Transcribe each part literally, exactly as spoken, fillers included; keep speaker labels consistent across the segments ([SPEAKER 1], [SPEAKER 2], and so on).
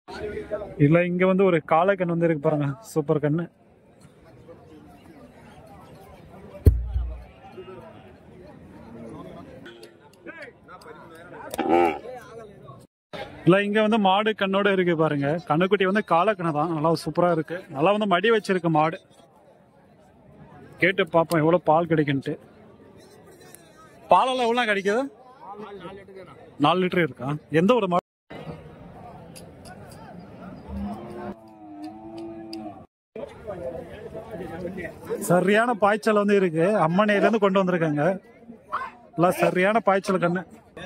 [SPEAKER 1] இல்ல இங்க வந்து ஒரு காளை கண்ணு வந்து இருக்கு பாருங்க, சூப்பர் கண்ணு. இல்ல இங்க வந்து மாடு கண்ணோட இருக்கு பாருங்க. கண்ணுக்குட்டி வந்து காளை கண்ணு தான், நல்லா சூப்பரா இருக்கு. நல்லா வந்து மடி வச்சிருக்கு மாடு. கேட்டு பாப்போம் எவ்வளவு பால் கிடைக்குன்ட்டு. பாலெல்லாம் எவ்வளவு கிடைக்குது? நாலு லிட்டர் இருக்கா? எந்த ஒரு மாடு? சரியான பாய்ச்சல் வந்து இருக்கு. அம்மனையில இருந்து கொண்டு வந்திருக்காங்க. சரியான பாய்ச்சல் கண்ணு.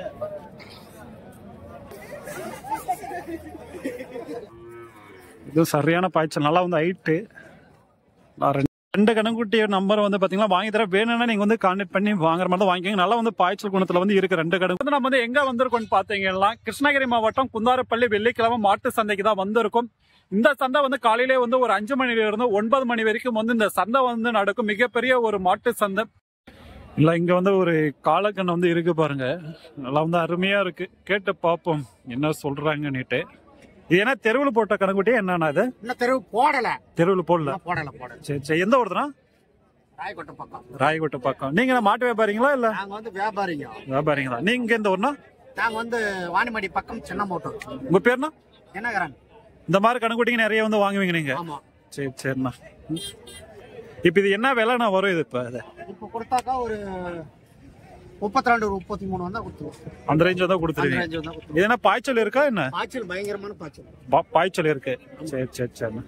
[SPEAKER 1] இது சரியான பாய்ச்சல், நல்லா வந்து ஹைட்டு. ரெண்டு கண்ணுக்குட்டி நம்பர் வந்து பாத்தீங்கன்னா வாங்கி தர வேணும்னா நீங்க வந்து கான்டாக்ட் பண்ணி வாங்குற மாதிரி தான் வாங்கிக்கோங்க. நல்லா வந்து பாய்ச்சல் குணத்துல வந்து இருக்கு ரெண்டு கணக்கு. வந்து நம்ம வந்து எங்க வந்திருக்கோம்னு பாத்தீங்கன்னா கிருஷ்ணகிரி மாவட்டம் குந்தாரப்பள்ளி வெள்ளிக்கிழமை மாட்டு சந்தைக்கு தான் வந்திருக்கும். இந்த சந்தை வந்து காலையிலே வந்து ஒரு அஞ்சு மணில இருந்து ஒன்பது மணி வரைக்கும் வந்து இந்த சந்தை வந்து நடக்கும். மிகப்பெரிய ஒரு மாட்டு சந்தை. இல்ல இங்க வந்து ஒரு காளக்கண்ணு வந்து இருக்கு பாருங்க, நல்லா வந்து அருமையா இருக்கு. கேட்டு பாப்போம் என்ன சொல்றாங்கன்னுட்டு. இது என்ன தெருவில் போட்ட கணக்குட்டி என்னன்னா? அது
[SPEAKER 2] தெருவு போடல, தெருவில்
[SPEAKER 1] போடல போடல போடல சரி சரி. எந்த ஊர்னா?
[SPEAKER 2] ராயகோட்டை பக்கம்.
[SPEAKER 1] ராயகோட்டை பக்கம். நீங்க மாட்டு வியாபாரிங்களா இல்ல?
[SPEAKER 2] நாங்க வந்து வியாபாரிங்க.
[SPEAKER 1] வியாபாரிங்களா? நீங்க எந்த ஊர்னா?
[SPEAKER 2] நாங்க வந்து வாணிமடி பக்கம் சின்ன மோட்டூர்.
[SPEAKER 1] உங்க பேர்னா?
[SPEAKER 2] என்னகரன்.
[SPEAKER 1] இந்த மாதிரி கணக்குட்டிங்க நிறைய வந்து வாங்குவீங்க நீங்க?
[SPEAKER 2] ஆமா. சரி
[SPEAKER 1] சரிண்ணா. இப்ப இது என்ன விலைண்ணா வரும்? இது இப்ப
[SPEAKER 2] இப்ப கொடுத்தாக்கா ஒரு முப்பத்தி ரெண்டு முப்பத்தி மூணு வந்தா கொடுத்துருவோம். அந்த
[SPEAKER 1] ரேஞ்ச் தான் கொடுத்துருவீங்க. இது என்ன பாய்ச்சல் இருக்கா என்ன?
[SPEAKER 2] பாய்ச்சல் பயங்கரமான பாய்ச்சல்.
[SPEAKER 1] பாய்ச்சல் இருக்கு. சரி சரி சரிண்ணா.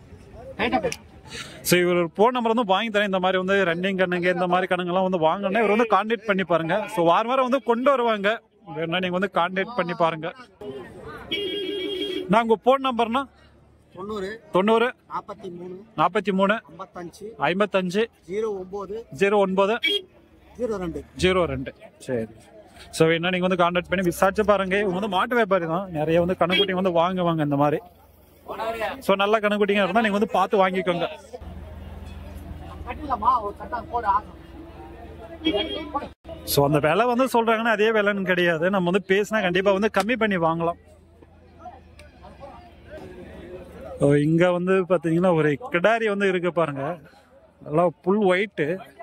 [SPEAKER 1] சரி, இவர் போன் நம்பர் வந்து வாங்கி தரேன். இந்த மாதிரி வந்து ரன்னிங் கண்ணுங்க இந்த மாதிரி கண்ணுங்கெல்லாம் வந்து வாங்கினா இவர் வந்து கான்டாக்ட் பண்ணி பாருங்க. ஸோ வாரம் வாரம் வந்து கொண்டு வருவாங்க. வேணா நீங்க வந்து கான்டாக்ட் பண்ணி பாருங்க. நான் உங்க போன் நம்பர்னா
[SPEAKER 2] தொண்ணூறு
[SPEAKER 1] தொண்ணூறு
[SPEAKER 2] நாற்பத்தி மூணு
[SPEAKER 1] நாற்பத்தி மூணு
[SPEAKER 2] ஐம்பத்தஞ்சு
[SPEAKER 1] ஐம்பத்தஞ்சு
[SPEAKER 2] ஜீரோ ஒன்பது
[SPEAKER 1] ஜீரோ ஒன்பது
[SPEAKER 2] ஜீரோ ரெண்டு ஜீரோ ரெண்டு.
[SPEAKER 1] சரி. ஸோ என்ன நீங்க வந்து கான்டாக்ட் பண்ணி விசாரிச்சு பாருங்க. இவங்க வந்து மாட்டு வியாபாரி தான், நிறைய வந்து கண்ணுக்குட்டிங்க வந்து வாங்குவாங்க இந்த மாதிரி. ஸோ நல்ல கண்ணுக்குட்டிங்க இருந்தா நீங்க வந்து பார்த்து வாங்கிக்கோங்க. ஸோ அந்த விலை வந்து சொல்றாங்கன்னா அதே விலைன்னு கிடையாது. நம்ம வந்து பேசினா கண்டிப்பா வந்து கம்மி பண்ணி வாங்கலாம். இங்க வந்து பாத்தீங்கன்னா ஒரு கிடாரி வந்து இருக்கு பாருங்க, நல்லா புல் ஒயிட்டு,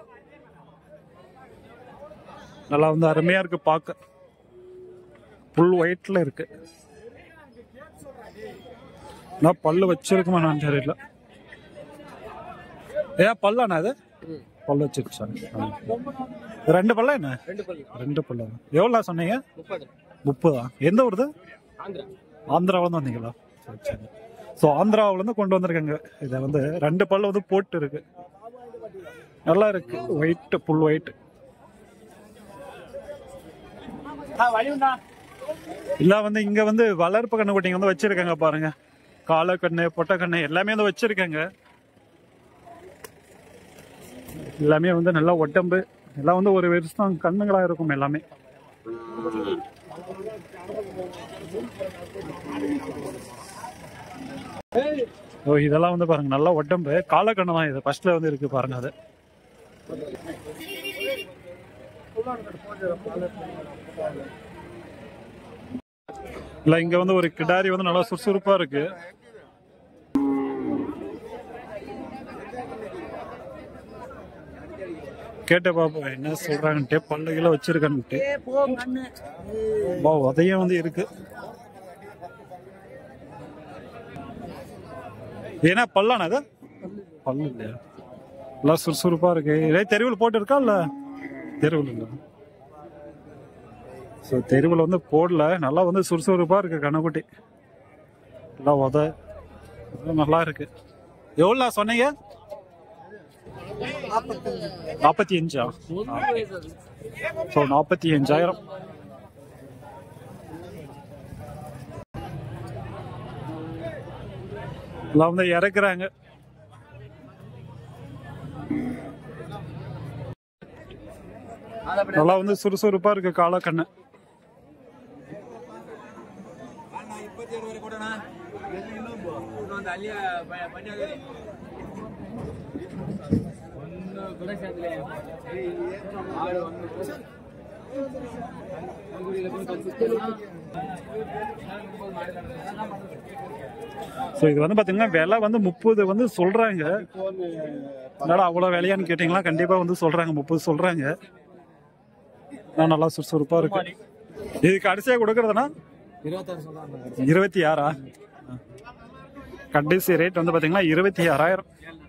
[SPEAKER 1] நல்லா வந்து அருமையா இருக்கு பார்க்க. புல் ஒயிட்ல இருக்கு. நான் பல்லு வச்சிருக்குமா நான் தெரியல. ஏன் பல்லாண்ணா? அது பல்லு வச்சிருச்சு. ரெண்டு பல்லா என்ன? ரெண்டு பல்லா. எவ்வளோ சொன்னீங்க? முப்பதா? எந்த ஊருது? ஆந்திராவில இருந்து வந்தீங்களா? சரி சரி. ஸோ ஆந்திராவில இருந்து கொண்டு வந்திருக்காங்க. இதை வந்து ரெண்டு பல்லு வந்து போட்டு இருக்கு, நல்லா இருக்கு. White, full white. இல்ல வந்து இங்க வந்து வளர்ப்பு கண்ணுக்குட்டிங்க வந்து வச்சிருக்காங்க பாருங்க. காளை கண்ணு, பொட்டை கண்ணு எல்லாமே வந்து வச்சிருக்காங்க. எல்லாமே வந்து நல்லா உடம்பு, எல்லாம் வந்து ஒரு வருஷம் கண்ணுங்களா இருக்கும் எல்லாமே. ஓ இதெல்லாம் வந்து பாருங்க நல்லா உடம்பு, காளை கண்ணு தான். இது ஃபர்ஸ்ட்ல வந்து இருக்கு பாருங்க. அது இல்ல இங்க வந்து ஒரு கிடாரி வந்து நல்லா சுறுசுறுப்பா இருக்கு. கேட்ட பாப்போம் என்ன சொல்றாங்கன்ட்டு. பல்லுகளை வச்சிருக்கன்ட்டு உதயம் வந்து இருக்கு. ஏன்னா பல்லான அது பல்லு இல்லையா? எல்லாம் சுறுசுறுப்பா இருக்கு. இதே தெருவில் போட்டு இருக்கா இல்ல? தெருவில் இல்ல. ஸோ தெருவில் வந்து போடல, நல்லா வந்து சுறுசுறுப்பா இருக்கு கண்ணுக்குட்டி. எல்லாம் உத நல்லா இருக்கு. எவ்வளோ சொன்னீங்க? நாற்பத்தி அஞ்சா? ஸோ நாற்பத்தி அஞ்சாயிரம். எல்லாம் வந்து இறக்குறாங்க. நல்லா வந்து சுறுசுறுப்பா இருக்கு காளை கண்ணு. ஸோ இது வந்து பார்த்தீங்கன்னா விலை வந்து முப்பது வந்து சொல்கிறாங்க. அதனால் அவ்வளோ விலையான்னு கேட்டிங்களா கண்டிப்பாக வந்து சொல்கிறாங்க, முப்பது சொல்கிறாங்க. நான் நல்லா சுறுசுறுப்பாக இருக்கு. இது கடைசியாக கொடுக்குறதுனா இருபத்தி ஆறா? கடைசி ரேட் வந்து பார்த்தீங்கன்னா இருபத்தி ஆறாயிரம்.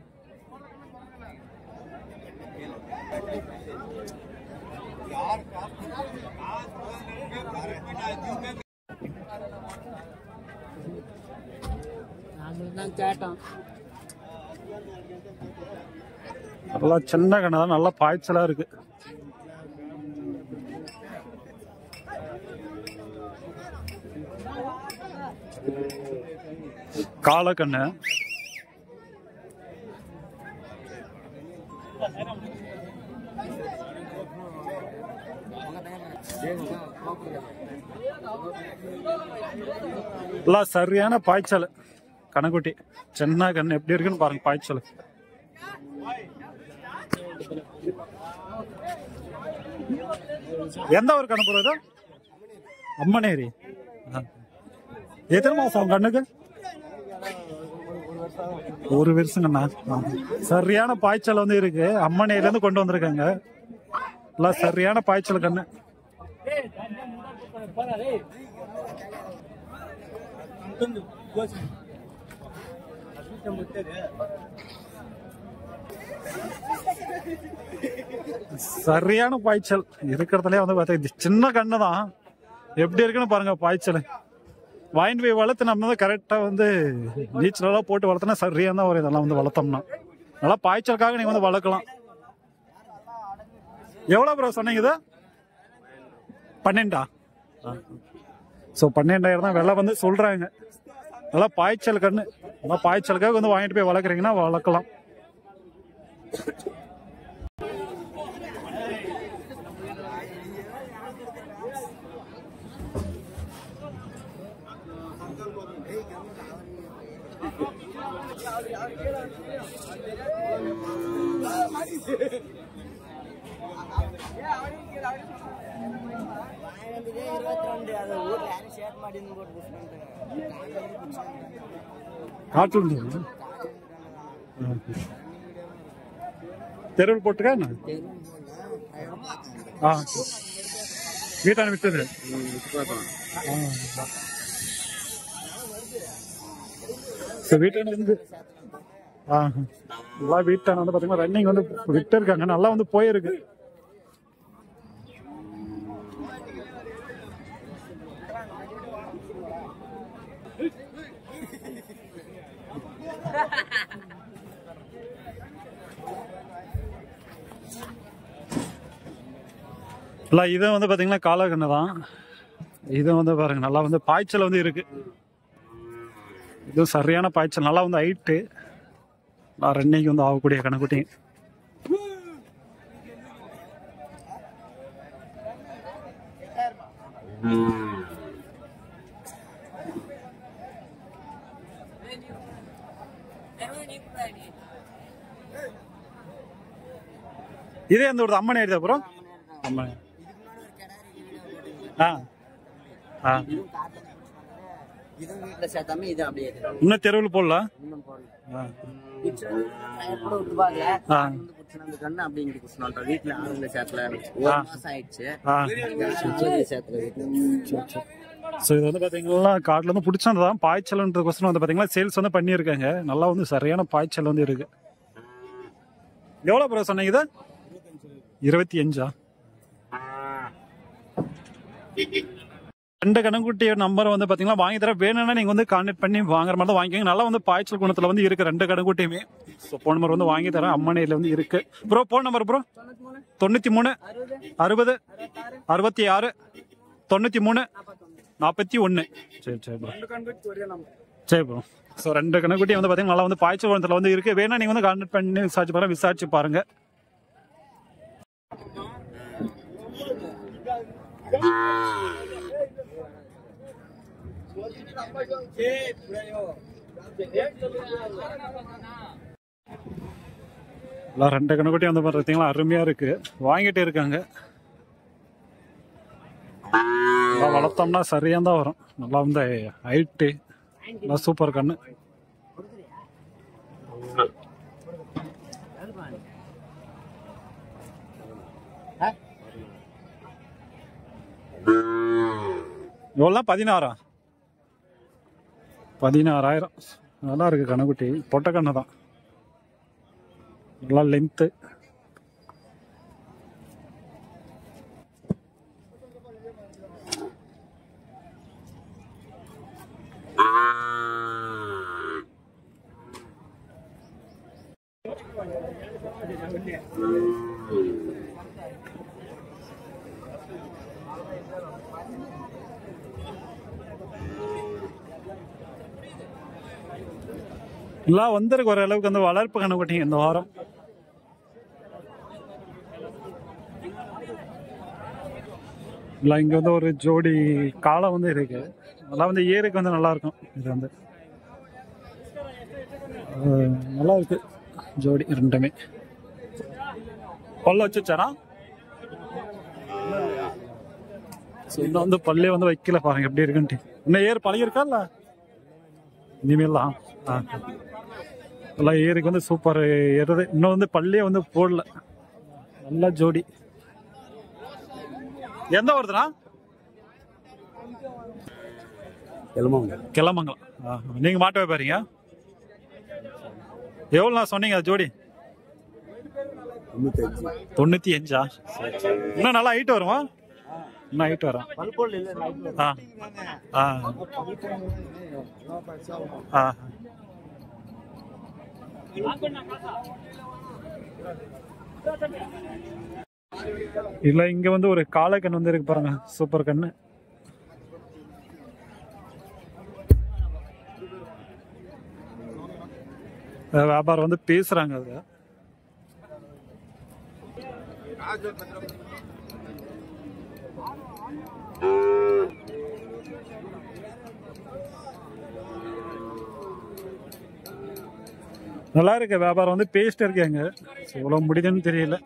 [SPEAKER 1] நல்லா சின்ன கண்ணு தான், நல்லா பாய்ச்சலா இருக்கு. காலக்கண்ணு எல்லாம் சரியான பாய்ச்சல். கணக்குட்டி சின்ன கண்ணு எப்படி இருக்குன்னு பாருங்க பாய்ச்சல். எந்த ஒரு கணக்கு போறது? அம்மனேரி. எத்தனை மாசம் கண்ணுக்கு? ஒரு வருஷங்கண்ணா. சரியான பாய்ச்சல் வந்து இருக்கு. அம்மனேரில இருந்து கொண்டு வந்திருக்காங்க. எல்லாம் சரியான பாய்ச்சல் கண்ணு. சரியான பாய்ச்சல் இருக்கிறதுலே வந்து பார்த்தா சின்ன கண்ணு தான், எப்படி இருக்குன்னு பாருங்க பாய்ச்சல். வாங்கிட்டு போய் வளர்த்து நம்ம வந்து கரெக்டாக வந்து நீச்சலெல்லாம் போட்டு வளர்த்தோன்னா சரியாக தான் ஒரு இதெல்லாம் வந்து வளர்த்தோம்னா நல்லா பாய்ச்சலுக்காக நீங்கள் வந்து வளர்க்கலாம். எவ்வளோ ப்ரோ சொன்னீங்க இது? பன்னெண்டா? ஸோ பன்னெண்டாயிரம் தான் விலை வந்து சொல்கிறாங்க. நல்லா பாய்ச்சல் கண்ணு, நல்லா பாய்ச்சலுக்காக வந்து வாங்கிட்டு போய் வளர்க்குறீங்கன்னா வளர்க்கலாம். தெருவில் போட்டுக்கா வீட்டான விட்டது. வீட்டான இருந்து எல்லாம் வீட்டான வந்து பாத்தீங்கன்னா ரன்னிங் வந்து விட்டு இருக்காங்க, நல்லா வந்து போயிருக்கு. இல்லை இது வந்து பார்த்தீங்கன்னா காலக்கண்ணு தான். இது வந்து பாருங்க நல்லா வந்து பாய்ச்சல் வந்து இருக்கு. இது சரியான பாய்ச்சல், நல்லா வந்து ஹைட்டு, நான் ரெண்டைக்கு வந்து ஆகக்கூடிய கணக்குட்டி. இதே அந்த ஒரு அம்மன் ஏரியா அப்புறம் அம்மன் இன்னும் தெருவில் போடலாம். காட்டுல வந்து பிடிச்சதான் பாய்ச்சல்ன்றதுக்கோசரம் வந்து பாத்தீங்கன்னா சேல்ஸ் வந்து பண்ணியிருக்காங்க. நல்லா வந்து சரியான பாய்ச்சல் வந்து இருக்கு. எவ்வளவு ப்ரோ சொன்னீங்க இது? இருபத்தி அஞ்சா? ரெண்டு கணக்குட்டிய நம்பர் வந்து பாத்தீங்கன்னா வாங்கி தர வேணும்னா நீங்க வந்து கான்டாக்ட் பண்ணி வாங்குற மாதிரி தான் வாங்கிக்கோங்க. நல்லா வந்து பாய்ச்சல் குணத்துல வந்து இருக்கு ரெண்டு கணக்குட்டியுமே. போன் நம்பர் வந்து வாங்கி தரேன், அம்மனையில வந்து இருக்கு. ப்ரோ போன் நம்பர் ப்ரோ தொண்ணூத்தி மூணு அறுபது அறுபத்தி ஆறு தொண்ணூத்தி மூணு நாற்பத்தி ஒன்னு. சரி சரி ப்ரோ, சரி ப்ரோ. ஸோ ரெண்டு கணக்குட்டி வந்து பாத்தீங்கன்னா நல்லா வந்து பாய்ச்சல் குணத்துல வந்து இருக்கு. வேணா நீங்க வந்து கான்டாக்ட் பண்ணி விசாரிச்சு பாருங்க, விசாரிச்சு பாருங்க. ரெண்டு கணக்குட்டி வந்து பார்த்தீங்களா அருமையா இருக்கு, வாங்கிட்டே இருக்காங்க. வளர்த்தோம்னா சரியா தான் வரும். நல்லா வந்து ஹைட்டு, நல்லா சூப்பர் கண்ணு. எவ்வளோ பதினாறா பதினாறாயிரம் நல்லா இருக்கு கண்ணுக்குட்டி. பொட்டை கண்ணு தான், நல்லா லென்த்து. எல்லாம் வந்திருக்கு ஓரளவுக்கு வந்து வளர்ப்பு கண்ணுக்குட்டிங்க இந்த வாரம். இல்லை இங்க வந்து ஒரு ஜோடி காளை வந்து இருக்கு. அதெல்லாம் வந்து ஏருக்கு வந்து நல்லா இருக்கும். இது வந்து நல்லா இருக்கு ஜோடி ரெண்டுமே. பல்ல வச்சுச்சாரா இன்னும் வந்து பல்லே வந்து வைக்கல, பாருங்க எப்படி இருக்குன்ட்டு. இன்னும் ஏர் பழகிருக்கா இல்ல இனிமேல் தான்? எல்லாம் ஏருக்கு வந்து சூப்பர் ஏறுது. இன்னும் வந்து பல்லே வந்து போடல. நல்ல ஜோடி. எந்த வருதுண்ணா?
[SPEAKER 2] கிளமங்கலம்.
[SPEAKER 1] கிளமங்கலம். நீங்க மாட்ட வைப்பாருங்க. எவ்வளோ சொன்னீங்க அது ஜோடி? தொண்ணூத்தி அஞ்சா? இன்னும் நல்லா ஹைட் வருமா? இன்னும் ஹைட் வரும். ஆ ஆ ஆ இல்ல இங்க வந்து ஒரு காளை கண்ணு வந்து இருக்கு பாருங்க, சூப்பர் கண்ணு. வியாபாரம் வந்து பேசுறாங்க. அது நல்லா இருக்கு வியாபாரம் வந்து பேசிட்டு இருக்காங்க. எவ்வளவு முடியுதுன்னு தெரியல.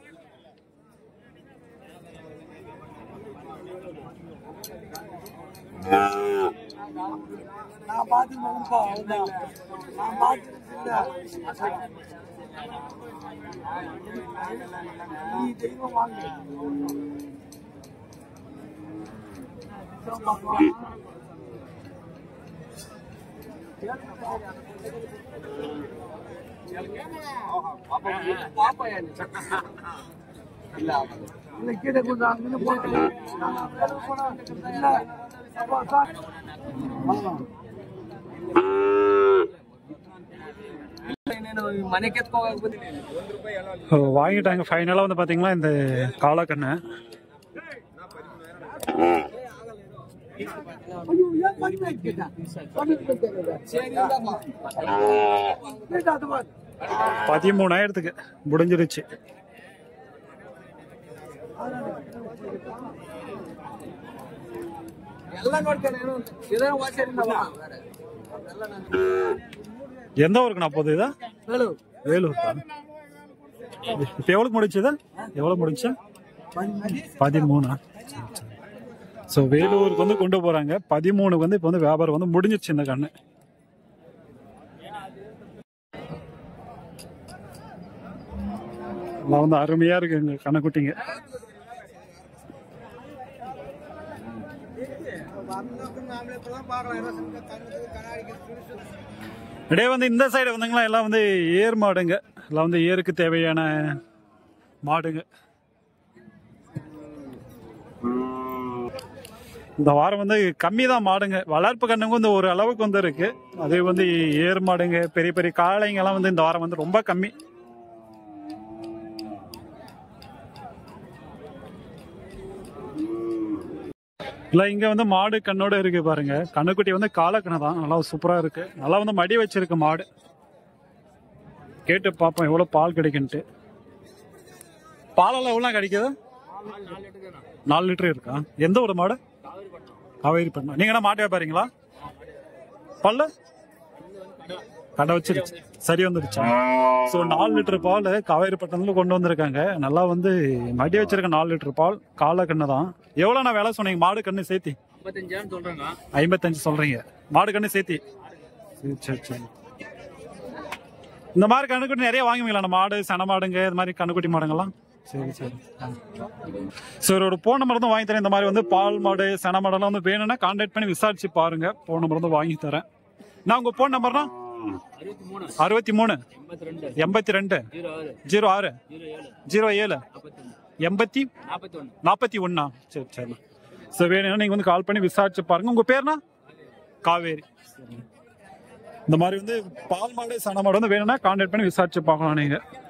[SPEAKER 1] வாங்கிட்டாங்க ஃபைனலா வந்து பாத்தீங்கன்னா இந்த காளக்கண்ணை. பதிமூணாயிரத்துக்கு முடிஞ்சிருச்சு. எந்த ஊருக்கு நான் போகுது? இதா வேலூர். இப்ப எவ்வளவு முடிச்சது? எவ்வளவு முடிச்சா? பதிமூணா? ஸோ வேலூருக்கு வந்து கொண்டு போறாங்க. பதிமூணுக்கு வந்து இப்போ வந்து வியாபாரம் வந்து முடிஞ்சிச்சு இந்த கண்ணு. எல்லாம் வந்து அருமையா இருக்கு எங்க கண்ணுக்குட்டிங்க. இடையே வந்து இந்த சைடு வந்தீங்களா எல்லாம் வந்து ஏர் மாடுங்க. எல்லாம் வந்து ஏருக்கு தேவையான மாடுங்க. இந்த வாரம் வந்து கம்மி தான் மாடுங்க. வளர்ப்பு கண்ணுங்க வந்து ஒரு அளவுக்கு வந்து இருக்கு. அதே வந்து ஏர் மாடுங்க, பெரிய பெரிய காளைங்க எல்லாம் வந்து இந்த வாரம் வந்து ரொம்ப கம்மி. இல்ல இங்க வந்து மாடு கண்ணோட இருக்கு பாருங்க. கண்ணுக்குட்டி வந்து காளக்கண்ணு தான், நல்லா சூப்பரா இருக்கு. நல்லா வந்து மடி வச்சிருக்கு மாடு. கேட்டு பாப்போம் எவ்வளவு பால் கிடைக்குன்ட்டு. பாலெல்லாம் எவ்வளவு கிடைக்குது? நாலு லிட்டர் இருக்கா? எந்த ஒரு மாடு? காவேரி பண்ணா. நீங்க என்ன மாட்டு வியாபாரிங்களா? பல்லு கடை வச்சிருச்சு, சரி வந்துருச்சா? ஸோ நாலு லிட்டர் பால் காவேரி பட்டணத்துல கொண்டு வந்திருக்காங்க. நல்லா வந்து மடி வச்சிருக்க நாலு லிட்டர் பால். காளை கண்ணு தான். எவ்வளவு நான் வேலை சொன்னீங்க மாடு கண்ணு சேர்த்தி? ஐம்பத்தஞ்சு சொல்றீங்க மாடு கண்ணு சேர்த்தி? சரி சரி. இந்த மாதிரி கண்ணுக்குட்டி நிறைய வாங்குவீங்களா? மாடு சன மாடுங்க இது மாதிரி கண்ணுக்குட்டி மாடுங்கெல்லாம் சரி சரி சார், ஒரு போன் நம்பர் தான் வாங்கி தரேன். இந்த மாதிரி வந்து பால் மாடு சென மாடெல்லாம் வந்து வேணும்னா கான்டாக்ட் பண்ணி விசாரிச்சு பாருங்க. போன் நம்பர் வந்து வாங்கி தரேன். நான் உங்க போன் நம்பர்னா அறுபத்தி மூணு எண்பத்தி ரெண்டு ஜீரோ ஆறு ஜீரோ ஏழு எண்பத்தி நாற்பத்தி ஒன்னா. சரி சரி சார், வேணும்னா நீங்க வந்து கால் பண்ணி விசாரிச்சு பாருங்க. உங்க பேர்னா? காவேரி. இந்த மாதிரி வந்து பால் மாடு சன மாடு வந்து வேணும்னா கான்டாக்ட் பண்ணி விசாரிச்சு பார்க்கலாம் நீங்க.